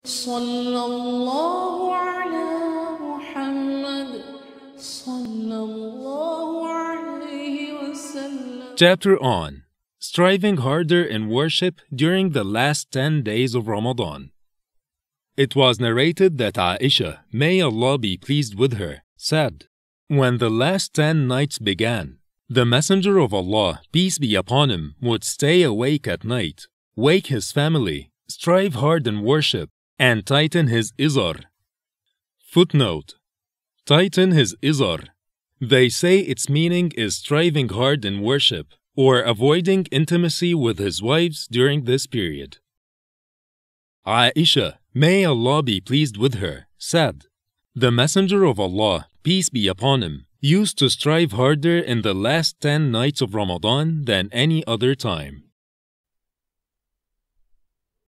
صلى الله على محمد صلى الله عليه وسلم. Chapter on Striving Harder in Worship During the Last 10 Days of Ramadan. It was narrated that Aisha, may Allah be pleased with her, said, "When the last 10 nights began, the Messenger of Allah, peace be upon him, would stay awake at night, wake his family, strive hard in worship, and tighten his izar." Footnote: tighten his izar. They say its meaning is striving hard in worship or avoiding intimacy with his wives during this period. Aisha, may Allah be pleased with her, said, "The Messenger of Allah, peace be upon him, used to strive harder in the last 10 nights of Ramadan than any other time."